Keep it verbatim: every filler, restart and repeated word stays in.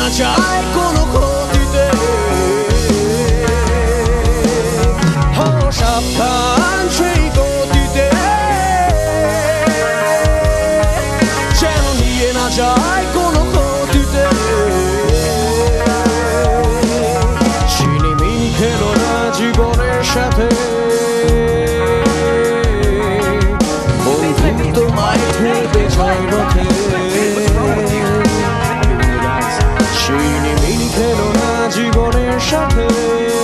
যায় কোনো ক্ষতিতে। ও সাবধান সেই গতিতে, যেন নিয়ে না যায় কোনো ক্ষতিতে। চিনি খেলো না জীবনের সাথে, বন্ধু তোমায় ঠেলতে যায় রথে। চিনি খেলো না জীবনের সাথে।